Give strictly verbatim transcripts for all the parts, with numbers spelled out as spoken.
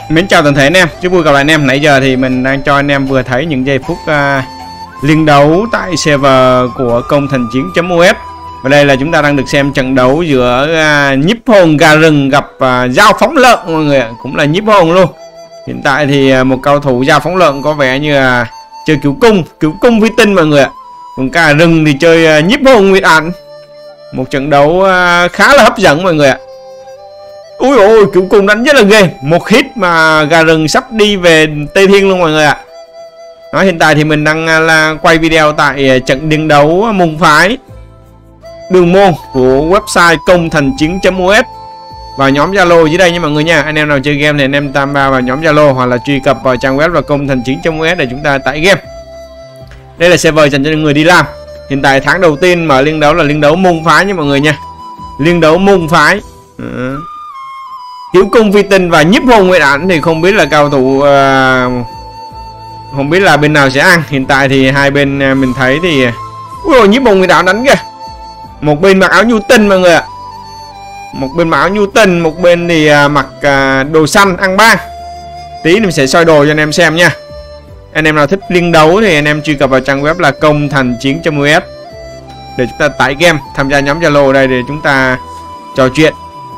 Mến chào toàn thể anh em, chúc vui gặp lại anh em. Nãy giờ thì mình đang cho anh em vừa thấy những giây phút uh, liên đấu tại server của công thần chiến.us. Và đây là chúng ta đang được xem trận đấu giữa uh, nhiếp hồn gà rừng gặp uh, dao phóng lợn mọi người ạ, cũng là nhiếp hồn luôn. Hiện tại thì uh, một cầu thủ dao phóng lợn có vẻ như là uh, chơi cứu cung, cứu cung vi tinh mọi người ạ. Còn gà rừng thì chơi uh, nhiếp hồn nguyệt ảnh. Một trận đấu uh, khá là hấp dẫn mọi người ạ. Ui ôi, cứu cung đánh rất là ghê. Một hit mà gà rừng sắp đi về Tây Thiên luôn mọi người ạ. Đó, hiện tại thì mình đang là quay video tại trận liên đấu môn phái đường môn của website công thần chiến.us vào nhóm Zalo dưới đây nha mọi người nha. Anh em nào chơi game thì anh em tam ba vào nhóm Zalo hoặc là truy cập vào trang web và công thần chiến.us để chúng ta tải game. Đây là server dành cho người đi làm. Hiện tại tháng đầu tiên mở liên đấu là liên đấu môn phái nha mọi người nha. Liên đấu môn phái. Ừ. Cứu cung vi tinh và nhiếp hồn nguyệt ảnh thì không biết là cao thủ uh, không biết là bên nào sẽ ăn. Hiện tại thì hai bên uh, mình thấy thì ui ôi, nhiếp hồn nguyệt ảnh đánh kìa. Một bên mặc áo nhu tinh mọi người ạ. Một bên mặc áo nhu tinh, một bên thì uh, mặc uh, đồ xanh ăn ban. Tí mình sẽ soi đồ cho anh em xem nha. Anh em nào thích liên đấu thì anh em truy cập vào trang web là công thần chiến.us để chúng ta tải game, tham gia nhóm Zalo đây để chúng ta trò chuyện.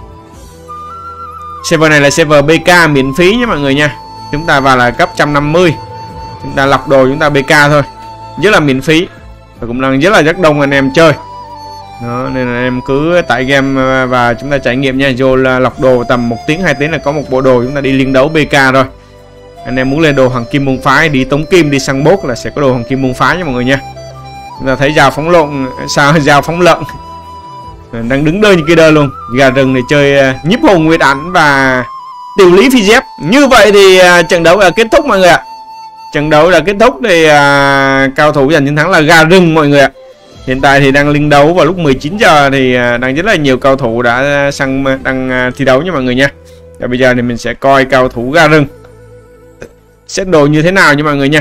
Server này là server bê ca miễn phí nhé mọi người nha. Chúng ta vào là cấp một trăm năm mươi. Chúng ta lọc đồ chúng ta bê ca thôi. Rất là miễn phí. Và cũng đang rất là rất đông anh em chơi. Đó, nên là em cứ tải game và chúng ta trải nghiệm nha. Vô là lọc đồ tầm một tiếng hai tiếng là có một bộ đồ, chúng ta đi liên đấu bê ca rồi. Anh em muốn lên đồ hoàng kim môn phái, đi tống kim, đi săn bốt là sẽ có đồ hoàng kim môn phái nha mọi người nha. Chúng ta thấy dao phóng lộn, sao dao phóng lợn đang đứng đơ như kia đơ luôn. Gà rừng này chơi uh, nhiếp hồn nguyệt ảnh và tiểu lý phi dép. Như vậy thì uh, trận đấu là kết thúc mọi người ạ. Trận đấu là kết thúc thì uh, cao thủ giành chiến thắng là gà rừng mọi người ạ. Hiện tại thì đang liên đấu vào lúc mười chín giờ thì uh, đang rất là nhiều cao thủ đã sang đang uh, thi đấu nha mọi người nha. Và bây giờ thì mình sẽ coi cao thủ gà rừng set đồ như thế nào nha mọi người nha.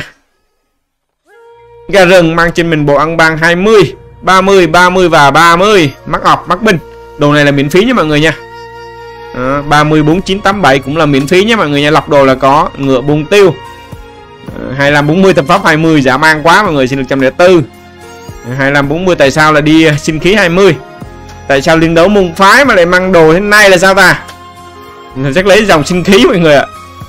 Gà rừng mang trên mình bộ ăn bang hai mươi, ba mươi, ba mươi và ba mươi, mắc ọc, mắc binh. Đồ này là miễn phí nha mọi người nha. Đó, ba mươi, bốn mươi chín, tám mươi bảy cũng là miễn phí nha mọi người nha. Lọc đồ là có ngựa bùng tiêu. hai mươi lăm, bốn mươi thập pháp hai mươi giả mang quá mọi người, xin được một trăm lẻ bốn. hai mươi lăm, bốn mươi tại sao là đi sinh khí hai mươi? Tại sao liên đấu môn phái mà lại mang đồ thế này là sao ta? Chắc lấy dòng sinh khí mọi người ạ.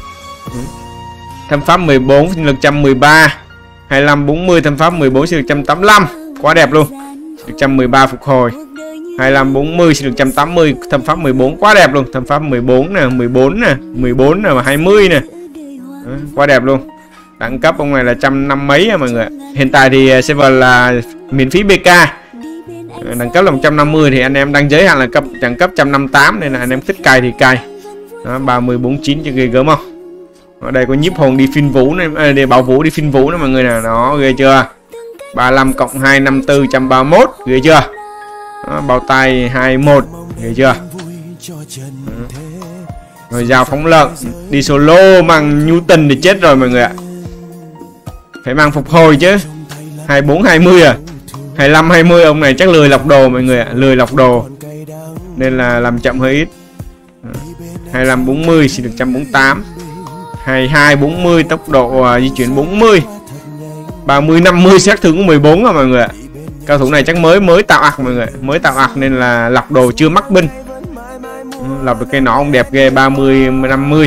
Thâm pháp mười bốn, sinh lực một trăm mười ba. hai mươi lăm, bốn mươi thâm pháp mười bốn, sinh lực một trăm tám mươi lăm. Quá đẹp luôn. một trăm mười ba phục hồi. hai mươi lăm, bốn mươi sinh được một trăm tám mươi, thâm pháp mười bốn quá đẹp luôn. Thâm pháp mười bốn nè, mười bốn nè, mười bốn nè và hai mươi nè. Đó, quá đẹp luôn. Đẳng cấp ông này là một trăm năm mấy à mọi người. Hiện tại thì server là miễn phí bê ca. Đẳng cấp là một trăm năm mươi thì anh em đang giới hạn là cấp đẳng cấp một trăm năm mươi tám nên là anh em thích cài thì cài. Đó, ba mươi, bốn mươi chín cho ghê gớm không? Ở đây có nhiếp hồn đi phiên vũ này, à, để bảo vũ đi phiên vũ nữa mọi người nè, đó ghê chưa? ba mươi lăm cộng hai, năm mươi tư, một trăm ba mươi mốt, ghê chưa? Đó, bao tay hai mươi mốt, ghê chưa? Đó. Rồi dao phóng lợn, đi solo mang nhu tình thì chết rồi mọi người ạ. Phải mang phục hồi chứ. hai mươi bốn, hai mươi à? hai mươi lăm, hai mươi ông này chắc lười lọc đồ mọi người ạ, lười lọc đồ. Nên là làm chậm hơi ít. hai mươi lăm, bốn mươi xin được một trăm bốn mươi tám. hai mươi hai, bốn mươi tốc độ uh, di chuyển bốn mươi. ba mươi, năm mươi sát thương của mười bốn rồi mọi người ạ. Cao thủ này chắc mới mới tạo ạc mọi người, mới tạo ạc nên là lọc đồ chưa mắc binh. Ừ, lọc được cây nỏ ông đẹp ghê. Ba mươi, năm mươi.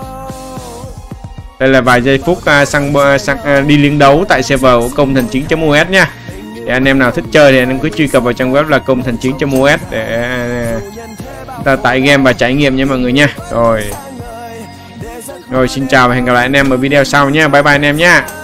Đây là vài giây phút uh, sang, uh, sang uh, đi liên đấu tại server của công thần chiến.us nha. Để anh em nào thích chơi thì anh em cứ truy cập vào trang web là công thần chiến.us để uh, ta tải game và trải nghiệm nha mọi người nha. Rồi Rồi xin chào và hẹn gặp lại anh em ở video sau nha. Bye bye anh em nha.